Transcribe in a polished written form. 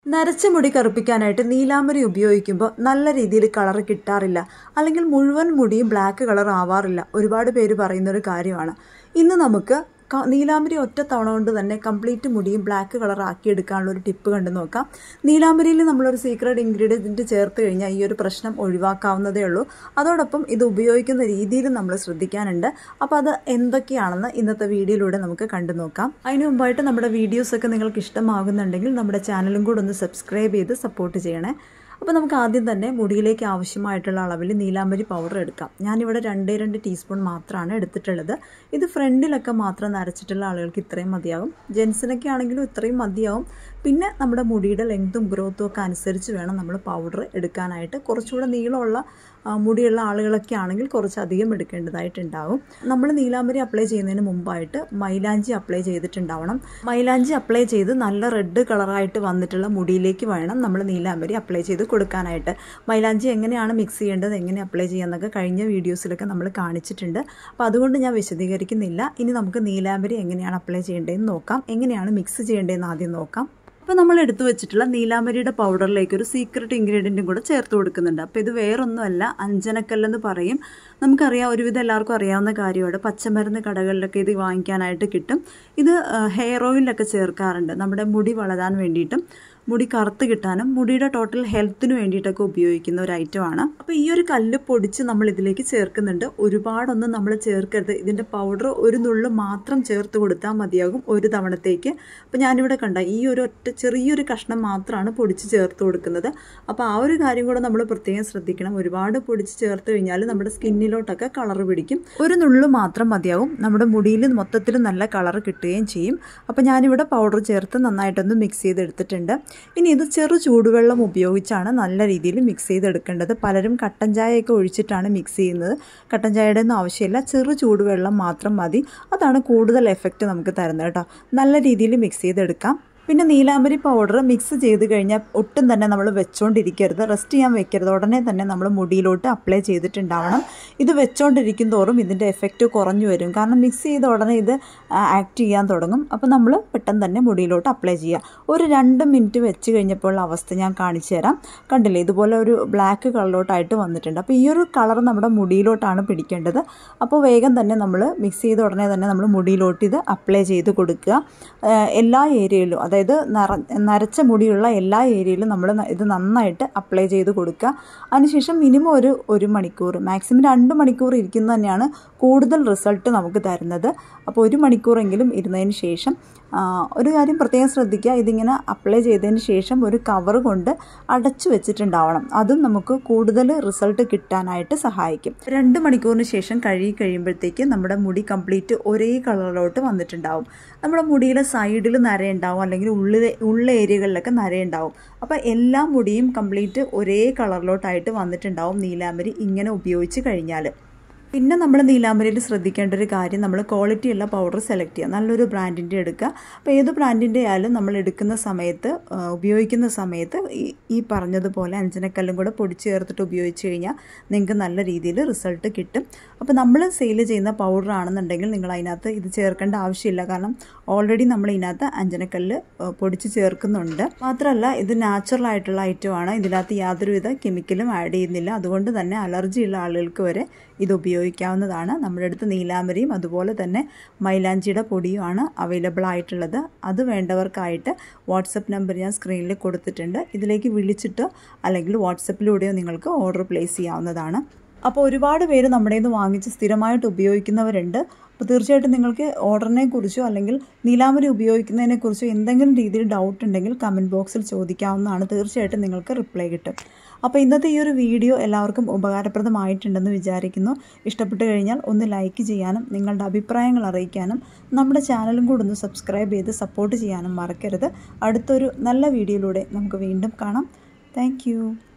നരച്ച മുടി കറുപ്പിക്കാനായിട്ട് നീലാംബരി ഉപയോഗിക്കുമ്പോൾ നല്ല രീതിയിൽ കളർ കിട്ടാറില്ല, അല്ലെങ്കിൽ മുഴുവൻ മുടിയും ബ്ലാക്ക് കളർ ആവാറില്ല. ഒരുപാട് പേര് പറയുന്നൊരു കാര്യമാണ്. ഇന്ന് നമുക്ക് നീലാംബരി ഒറ്റ തവണ കൊണ്ട് തന്നെ കംപ്ലീറ്റ് മുടിയും ബ്ലാക്ക് കളർ ആക്കിയെടുക്കാനുള്ള ഒരു ടിപ്പ് കണ്ടു നോക്കാം. നീലാംബരിയിൽ നമ്മളൊരു സീക്രട്ട് ഇൻഗ്രീഡിയൻറ്റ് ചേർത്ത് കഴിഞ്ഞാൽ ഈ ഒരു പ്രശ്നം ഒഴിവാക്കാവുന്നതേ ഉള്ളൂ. അതോടൊപ്പം ഇത് ഉപയോഗിക്കുന്ന രീതിയിൽ നമ്മൾ ശ്രദ്ധിക്കാനുണ്ട്. അപ്പോൾ അത് എന്തൊക്കെയാണെന്ന് ഇന്നത്തെ വീഡിയോയിലൂടെ നമുക്ക് കണ്ടു നോക്കാം. അതിന് മുമ്പായിട്ട് നമ്മുടെ വീഡിയോസൊക്കെ നിങ്ങൾക്ക് ഇഷ്ടമാകുന്നുണ്ടെങ്കിൽ നമ്മുടെ ചാനലും കൂടെ ഒന്ന് സബ്സ്ക്രൈബ് ചെയ്ത് സപ്പോർട്ട് ചെയ്യണേ. അപ്പോൾ നമുക്ക് ആദ്യം തന്നെ മുടിയിലേക്ക് ആവശ്യമായിട്ടുള്ള അളവിൽ നീലാംബരി പൗഡർ എടുക്കാം. ഞാനിവിടെ 2 ടീസ്പൂൺ മാത്രമാണ് എടുത്തിട്ടുള്ളത്. ഇത് ഫ്രണ്ടിലൊക്കെ മാത്രം നരച്ചിട്ടുള്ള ആളുകൾക്ക് ഇത്രയും മതിയാവും. ജെൻസിനൊക്കെ ആണെങ്കിലും ഇത്രയും മതിയാവും. പിന്നെ നമ്മുടെ മുടിയുടെ ലെങ്തും ഗ്രോത്തും ഒക്കെ അനുസരിച്ച് വേണം നമ്മൾ പൗഡർ എടുക്കാനായിട്ട്. കുറച്ചുകൂടെ നീളമുള്ള മുടിയുള്ള ആളുകളൊക്കെ ആണെങ്കിൽ കുറച്ചധികം എടുക്കേണ്ടതായിട്ടുണ്ടാവും. നമ്മൾ നീലാംബരി അപ്ലൈ ചെയ്യുന്നതിന് മുമ്പായിട്ട് മൈലാഞ്ചി അപ്ലൈ ചെയ്തിട്ടുണ്ടാവണം. മൈലാഞ്ചി അപ്ലൈ ചെയ്ത് നല്ല റെഡ് കളറായിട്ട് വന്നിട്ടുള്ള മുടിയിലേക്ക് വേണം നമ്മൾ നീലാംബരി അപ്ലൈ ചെയ്ത് കൊടുക്കാനായിട്ട്. മൈലാഞ്ചി എങ്ങനെയാണ് മിക്സ് ചെയ്യേണ്ടത്, എങ്ങനെ അപ്ലൈ ചെയ്യാമെന്നൊക്കെ കഴിഞ്ഞ വീഡിയോസിലൊക്കെ നമ്മൾ കാണിച്ചിട്ടുണ്ട്. അപ്പോൾ അതുകൊണ്ട് ഞാൻ വിശദീകരിക്കുന്നില്ല. ഇനി നമുക്ക് നീലാംബരി എങ്ങനെയാണ് അപ്ലൈ ചെയ്യേണ്ടതെന്ന് നോക്കാം, എങ്ങനെയാണ് മിക്സ് ചെയ്യേണ്ടതെന്ന് ആദ്യം നോക്കാം. അപ്പോൾ നമ്മൾ എടുത്തു വെച്ചിട്ടുള്ള നീലാംബരിയുടെ പൗഡറിലേക്ക് ഒരു സീക്രട്ട് ഇൻഗ്രീഡിയൻറ്റും കൂടെ ചേർത്ത് കൊടുക്കുന്നുണ്ട്. അപ്പോൾ ഇത് വേറൊന്നുമല്ല, അഞ്ജനക്കല്ലെന്ന് പറയും. നമുക്കറിയാം, ഒരുവിധം എല്ലാവർക്കും അറിയാവുന്ന കാര്യമാണ്. പച്ചമരുന്ന് കടകളിലൊക്കെ ഇത് വാങ്ങിക്കാനായിട്ട് കിട്ടും. ഇത് ഹെയർ ഓയിലൊക്കെ ചേർക്കാറുണ്ട്, നമ്മുടെ മുടി വളരാൻ വേണ്ടിയിട്ടും മുടി കറുത്ത് കിട്ടാനും മുടിയുടെ ടോട്ടൽ ഹെൽത്തിന് വേണ്ടിയിട്ടൊക്കെ ഉപയോഗിക്കുന്ന ഒരു ഐറ്റമാണ്. അപ്പോൾ ഈ ഒരു കല്ല് പൊടിച്ച് നമ്മൾ ഇതിലേക്ക് ചേർക്കുന്നുണ്ട്. ഒരുപാടൊന്നും നമ്മൾ ചേർക്കരുത്. ഇതിൻ്റെ പൗഡർ ഒരു നുള്ളു മാത്രം ചേർത്ത് കൊടുത്താൽ മതിയാകും ഒരു തവണത്തേക്ക്. അപ്പോൾ ഞാനിവിടെ കണ്ട ഈ ഒരു ചെറിയൊരു കഷ്ണം മാത്രമാണ് പൊടിച്ച് ചേർത്ത് കൊടുക്കുന്നത്. അപ്പോൾ ആ ഒരു കാര്യം കൂടെ നമ്മൾ പ്രത്യേകം ശ്രദ്ധിക്കണം. ഒരുപാട് പൊടിച്ച് ചേർത്ത് കഴിഞ്ഞാൽ നമ്മുടെ സ്കിന്നിലോട്ടൊക്കെ കളർ പിടിക്കും. ഒരു നുള്ളു മാത്രം മതിയാവും. നമ്മുടെ മുടിയിൽ മൊത്തത്തിൽ നല്ല കളർ കിട്ടുകയും ചെയ്യും. അപ്പോൾ ഞാനിവിടെ പൗഡർ ചേർത്ത് നന്നായിട്ടൊന്ന് മിക്സ് ചെയ്തെടുത്തിട്ടുണ്ട്. ഇനി ഇത് ചെറു ചൂടുവെള്ളം ഉപയോഗിച്ചാണ് നല്ല രീതിയിൽ മിക്സ് ചെയ്തെടുക്കേണ്ടത്. പലരും കട്ടൻ ചായയൊക്കെ ഒഴിച്ചിട്ടാണ് മിക്സ് ചെയ്യുന്നത്. കട്ടൻ ചായയുടെ ഒന്നും ആവശ്യമില്ല, ചെറു ചൂടുവെള്ളം മാത്രം മതി. അതാണ് കൂടുതൽ എഫക്റ്റ് നമുക്ക് തരുന്നത് കേട്ടോ. നല്ല രീതിയിൽ മിക്സ് ചെയ്തെടുക്കാം. പിന്നെ നീലാംബരി പൗഡർ മിക്സ് ചെയ്ത് കഴിഞ്ഞാൽ ഒട്ടും തന്നെ നമ്മൾ വെച്ചുകൊണ്ടിരിക്കരുത്, റെസ്റ്റ് ചെയ്യാൻ വെക്കരുത്. ഉടനെ തന്നെ നമ്മൾ മുടിയിലോട്ട് അപ്ലൈ ചെയ്തിട്ടുണ്ടാവണം. ഇത് വെച്ചുകൊണ്ടിരിക്കും തോറും ഇതിൻ്റെ എഫക്റ്റ് കുറഞ്ഞു വരും. കാരണം മിക്സ് ചെയ്ത ഉടനെ ഇത് ആക്ട് ചെയ്യാൻ തുടങ്ങും. അപ്പോൾ നമ്മൾ പെട്ടെന്ന് തന്നെ മുടിയിലോട്ട് അപ്ലൈ ചെയ്യുക. ഒരു 2 മിനിറ്റ് വെച്ച് കഴിഞ്ഞപ്പോൾ അവസ്ഥ ഞാൻ കാണിച്ചു തരാം. കണ്ടില്ലേ, ഇതുപോലെ ഒരു ബ്ലാക്ക് കളറിലോട്ടായിട്ട് വന്നിട്ടുണ്ട്. അപ്പോൾ ഈ ഒരു കളർ നമ്മുടെ മുടിയിലോട്ടാണ് പിടിക്കേണ്ടത്. അപ്പോൾ വേഗം തന്നെ നമ്മൾ മിക്സ് ചെയ്ത ഉടനെ തന്നെ നമ്മൾ മുടിയിലോട്ട് ഇത് അപ്ലൈ ചെയ്ത് കൊടുക്കുക. എല്ലാ ഏരിയയിലും, അതായത് നരച്ച മുടിയുള്ള എല്ലാ ഏരിയയിലും നമ്മൾ ഇത് നന്നായിട്ട് അപ്ലൈ ചെയ്ത് കൊടുക്കുക. അതിനുശേഷം മിനിമം ഒരു മണിക്കൂർ, മാക്സിമം 2 മണിക്കൂർ ഇരിക്കുന്നത് തന്നെയാണ് കൂടുതൽ റിസൾട്ട് നമുക്ക് തരുന്നത്. അപ്പോൾ 1 മണിക്കൂറെങ്കിലും ഇരുന്നതിന് ശേഷം ഒരു കാര്യം പ്രത്യേകം ശ്രദ്ധിക്കുക, ഇതിങ്ങനെ അപ്ലൈ ചെയ്തതിന് ശേഷം ഒരു കവർ കൊണ്ട് അടച്ചു വെച്ചിട്ടുണ്ടാവണം. അതും നമുക്ക് കൂടുതൽ റിസൾട്ട് കിട്ടാനായിട്ട് സഹായിക്കും. 2 മണിക്കൂറിന് ശേഷം കഴിയുമ്പോഴത്തേക്ക് നമ്മുടെ മുടി കംപ്ലീറ്റ് ഒരേ കളറിലോട്ട് വന്നിട്ടുണ്ടാവും. നമ്മുടെ മുടിയുടെ സൈഡിൽ നരയുണ്ടാവും, അല്ലെങ്കിൽ ഉള്ള ഏരിയകളിലൊക്കെ നരയുണ്ടാവും. അപ്പോൾ എല്ലാ മുടിയും കംപ്ലീറ്റ് ഒരേ കളറിലോട്ടായിട്ട് വന്നിട്ടുണ്ടാവും നീലാംബരി ഇങ്ങനെ ഉപയോഗിച്ച് കഴിഞ്ഞാൽ. പിന്നെ നമ്മൾ നീലാംബരിയിൽ ശ്രദ്ധിക്കേണ്ട ഒരു കാര്യം, നമ്മൾ ക്വാളിറ്റിയുള്ള പൗഡർ സെലക്ട് ചെയ്യുക. നല്ലൊരു ബ്രാൻഡിൻ്റെ എടുക്കുക. അപ്പോൾ ഏത് ബ്രാൻഡിൻ്റെ ആയാലും നമ്മൾ എടുക്കുന്ന സമയത്ത്, ഉപയോഗിക്കുന്ന സമയത്ത് ഈ പറഞ്ഞതുപോലെ അഞ്ജനക്കല്ലും കൂടെ പൊടിച്ച് ചേർത്തിട്ട് ഉപയോഗിച്ച് കഴിഞ്ഞാൽ നിങ്ങൾക്ക് നല്ല രീതിയിൽ റിസൾട്ട് കിട്ടും. അപ്പോൾ നമ്മൾ സെയിൽ ചെയ്യുന്ന പൗഡർ ആണെന്നുണ്ടെങ്കിൽ നിങ്ങൾ അതിനകത്ത് ഇത് ചേർക്കേണ്ട ആവശ്യമില്ല. കാരണം ഓൾറെഡി നമ്മൾ ഇതിനകത്ത് അഞ്ജനക്കല്ല് പൊടിച്ച് ചേർക്കുന്നുണ്ട്. മാത്രമല്ല ഇത് നാച്ചുറൽ ആയിട്ടുള്ള ഐറ്റമാണ്. ഇതിനകത്ത് യാതൊരുവിധ കെമിക്കലും ആഡ് ചെയ്യുന്നില്ല. അതുകൊണ്ട് തന്നെ അലർജിയുള്ള ആളുകൾക്ക് വരെ ഇത് ഉപയോഗിക്കാവുന്നതാണ്. നമ്മുടെ അടുത്ത് നീലാംബരിയും അതുപോലെ തന്നെ മൈലാഞ്ചിയുടെ പൊടിയുമാണ് അവൈലബിൾ ആയിട്ടുള്ളത്. അത് വേണ്ടവർക്കായിട്ട് വാട്സപ്പ് നമ്പർ ഞാൻ സ്ക്രീനിൽ കൊടുത്തിട്ടുണ്ട്. ഇതിലേക്ക് വിളിച്ചിട്ടോ അല്ലെങ്കിൽ വാട്സപ്പിലൂടെയോ നിങ്ങൾക്ക് ഓർഡർ പ്ലേസ് ചെയ്യാവുന്നതാണ്. അപ്പോൾ ഒരുപാട് പേര് നമ്മുടെ നിന്ന് വാങ്ങിച്ച് സ്ഥിരമായിട്ട് ഉപയോഗിക്കുന്നവരുണ്ട്. അപ്പോൾ തീർച്ചയായിട്ടും നിങ്ങൾക്ക് ഓർഡറിനെ കുറിച്ചോ അല്ലെങ്കിൽ നീലാംബരി ഉപയോഗിക്കുന്നതിനെക്കുറിച്ചോ എന്തെങ്കിലും രീതിയിൽ ഡൗട്ട് ഉണ്ടെങ്കിൽ കമൻറ്റ് ബോക്സിൽ ചോദിക്കാവുന്നതാണ്. തീർച്ചയായിട്ടും നിങ്ങൾക്ക് റിപ്ലൈ കിട്ടും. അപ്പോൾ ഇന്നത്തെ ഈ ഒരു വീഡിയോ എല്ലാവർക്കും ഉപകാരപ്രദമായിട്ടുണ്ടെന്ന് വിചാരിക്കുന്നു. ഇഷ്ടപ്പെട്ട് കഴിഞ്ഞാൽ ഒന്ന് ലൈക്ക് ചെയ്യാനും നിങ്ങളുടെ അഭിപ്രായങ്ങൾ അറിയിക്കാനും നമ്മുടെ ചാനലും കൂടെ ഒന്ന് സബ്സ്ക്രൈബ് ചെയ്ത് സപ്പോർട്ട് ചെയ്യാനും മറക്കരുത്. അടുത്തൊരു നല്ല വീഡിയോയിലൂടെ നമുക്ക് വീണ്ടും കാണാം. താങ്ക്